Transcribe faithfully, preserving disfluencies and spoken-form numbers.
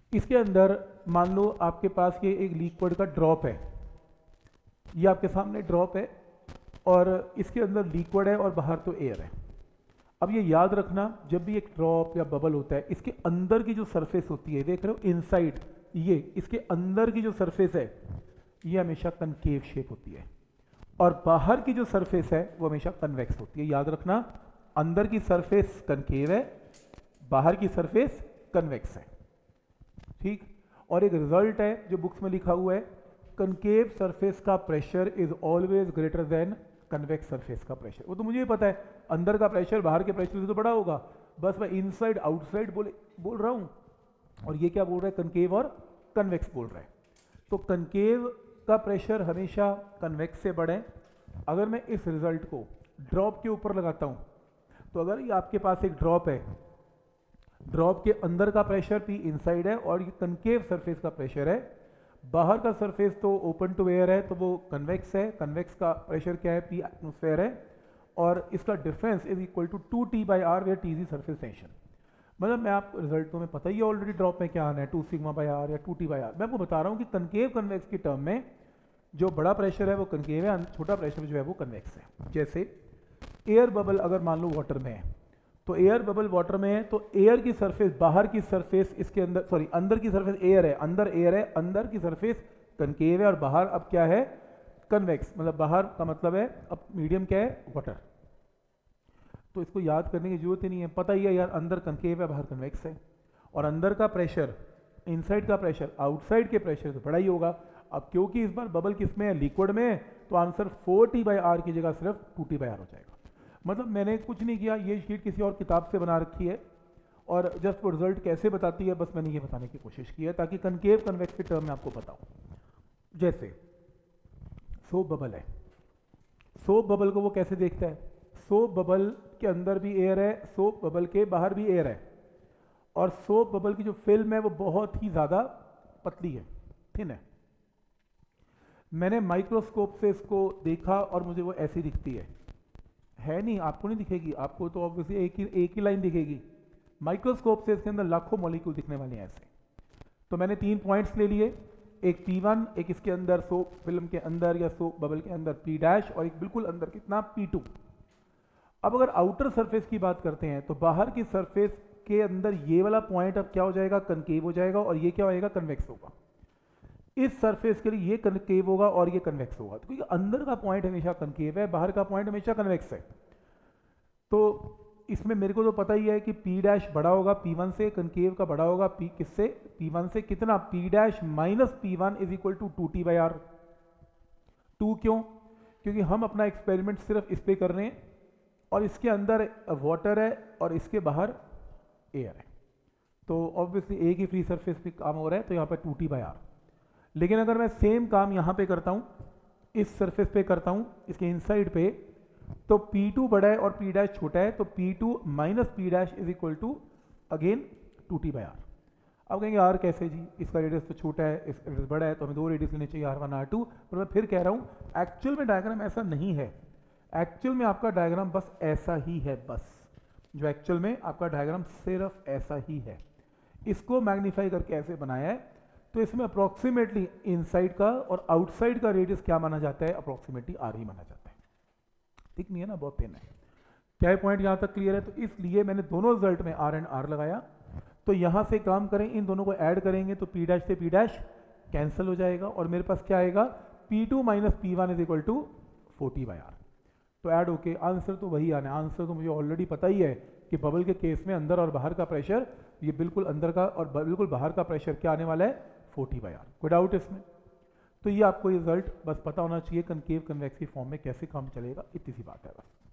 इसके अंदर मान लो आपके पास ये एक लिक्विड का ड्रॉप है, ये आपके सामने ड्रॉप है और इसके अंदर लिक्विड है और बाहर तो एयर है। अब ये याद रखना, जब भी एक ड्रॉप या बबल होता है, इसके अंदर की जो सरफेस होती है, देख रहे हो इनसाइड, ये इसके अंदर की जो सरफेस है ये हमेशा कनकेव शेप होती है और बाहर की जो सरफेस है वो हमेशा कन्वेक्स होती है। याद रखना, अंदर की सरफेस कनकेव है, बाहर की सरफेस कन्वेक्स है। ठीक, और एक रिजल्ट है जो बुक्स में लिखा हुआ है, कनकेव सरफेस का pressure is always greater than convex surface का प्रेशर। वो तो मुझे भी पता है, अंदर का प्रेशर बाहर के प्रेशर से तो बड़ा होगा, बस मैं इनसाइड आउटसाइड बोले बोल रहा हूं, और ये क्या बोल रहा है, कनकेव और कन्वेक्स बोल रहा है। तो कनकेव का प्रेशर हमेशा कन्वेक्स से बड़ा है। अगर मैं इस रिजल्ट को ड्रॉप के ऊपर लगाता हूं, तो अगर ये आपके पास एक ड्रॉप है, ड्रॉप के अंदर का प्रेशर पी इनसाइड है और ये कनकेव सरफेस का प्रेशर है, बाहर का सरफेस तो ओपन टू एयर है तो वो कन्वेक्स है, कन्वेक्स का प्रेशर क्या है, पी एटमोस्फेयर है, और इसका difference is equal to two T by R where T is surface tension. मतलब मैं आपको रिजल्ट तो में पता ही है ऑलरेडी ड्रॉप में क्या आना है, टू सिग्मा बाई आर या टू टी बाई आर। मैं आपको बता रहा हूँ कि कनकेव कन्वेक्स की टर्म में जो बड़ा प्रेशर है वो कनकेव है, छोटा प्रेशर जो है वो कन्वेक्स है। जैसे एयर बबल अगर मान लो वाटर में है, तो एयर बबल वाटर में है तो एयर की सरफेस, बाहर की सरफेस इसके अंदर, सॉरी अंदर की सरफेस एयर है, अंदर एयर है, अंदर की सरफेस कनकेव है और बाहर अब क्या है, कन्वेक्स। मतलब बाहर का मतलब है अब मीडियम क्या है, वाटर। तो इसको याद करने की जरूरत ही नहीं है, पता ही है यार, अंदर कनकेव है बाहर कन्वेक्स है, और अंदर का प्रेशर इनसाइड का प्रेशर आउटसाइड के प्रेशर से बड़ा ही होगा। अब क्योंकि इस बार बबल किस में है, लिक्विड में है, तो answer four T by R की जगह सिर्फ टू टी बाई आर हो जाएगा। मतलब मैंने कुछ नहीं किया, ये शीट किसी और किताब से बना रखी है और जस्ट वो रिजल्ट कैसे बताती है बस मैंने ये बताने की कोशिश की है, ताकि कनकेव कन्वेक्स के टर्म में आपको बताऊं। जैसे सोप बबल है, सोप बबल को वो कैसे देखता है, सोप बबल के अंदर भी एयर है, सोप बबल के बाहर भी एयर है, और सोप बबल की जो फिल्म है वो बहुत ही ज्यादा पतली है, थिन है। मैंने माइक्रोस्कोप से इसको देखा और मुझे वो ऐसी दिखती है है नहीं, आपको नहीं दिखेगी, आपको तो ऑब्वियसली एक ही एक ही लाइन दिखेगी, माइक्रोस्कोप से इसके अंदर लाखों मॉलिक्यूल दिखने वाले हैं ऐसे। तो मैंने तीन पॉइंट्स ले लिए, एक पी वन, एक इसके अंदर सोप फिल्म के अंदर या सोप बबल के अंदर पी डैश, और एक बिल्कुल अंदर कितना, पी टू। अब अगर आउटर सरफेस की बात करते हैं तो बाहर की सरफेस के अंदर ये वाला पॉइंट अब क्या हो जाएगा, कनकेव हो जाएगा, और ये क्या होएगा, कन्वेक्स होगा। इस सरफेस के लिए ये कनकेव होगा और ये कन्वेक्स होगा, तो क्योंकि अंदर का पॉइंट हमेशा कनकेव है, बाहर का पॉइंट हमेशा कन्वेक्स है। तो इसमें मेरे को तो पता ही है कि P डैश बड़ा होगा P वन से, कनकेव का बड़ा होगा P किससे, P वन से। कितना, P dash minus P one is equal to two T by R. Two क्यों, क्योंकि हम अपना एक्सपेरिमेंट सिर्फ इस पे कर रहे हैं और इसके अंदर वाटर है और इसके बाहर एयर है, तो ऑब्वियसली एक ही फ्री सरफेस पे काम हो रहा है, तो यहाँ पर टू टी बाई आर। लेकिन अगर मैं सेम काम यहाँ पे करता हूँ, इस सरफेस पे करता हूँ, इसके इनसाइड पे, तो P टू बड़ा है और P डैश छोटा है, तो P two minus P dash is equal to again two T by R. अब कहेंगे आर कैसे जी, इसका रेडियस तो छोटा है, इसका रेडियस बड़ा है, तो हमें दो रेडियस लेने चाहिए, आर वन आर टू। पर मैं फिर कह रहा हूँ, एक्चुअल में डायग्राम ऐसा नहीं है, एक्चुअल में आपका डायग्राम बस ऐसा ही है, बस जो एक्चुअल में आपका डायग्राम सिर्फ ऐसा ही है। इसको मैग्नीफाई करके ऐसे बनाया है, तो इसमें अप्रोक्सीमेटली इनसाइड का और आउटसाइड का रेडियस क्या माना जाता है, अप्रोक्सीमेटली आर ही माना जाता है। ठीक नहीं है ना, बहुत थिन है। क्या पॉइंट यहां तक क्लियर है? तो इसलिए मैंने दोनों रिजल्ट में आर एंड आर लगाया। तो यहां से काम करें, इन दोनों को ऐड करेंगे तो पी डैश से पी डैश कैंसिल हो जाएगा और मेरे पास क्या आएगा, P two minus P one is equal to forty by R. तो ऐड होके आंसर तो वही आना है। आंसर तो मुझे ऑलरेडी पता ही है कि बबल के केस में अंदर और बाहर का प्रेशर, ये बिल्कुल अंदर का और बिल्कुल बाहर का प्रेशर क्या आने वाला है, फोर्टी बाई आर। कोई डाउट इसमें? तो ये आपको रिजल्ट बस पता होना चाहिए कनकेव कन्वेक्स की फॉर्म में कैसे काम चलेगा, इतनी सी बात है बस।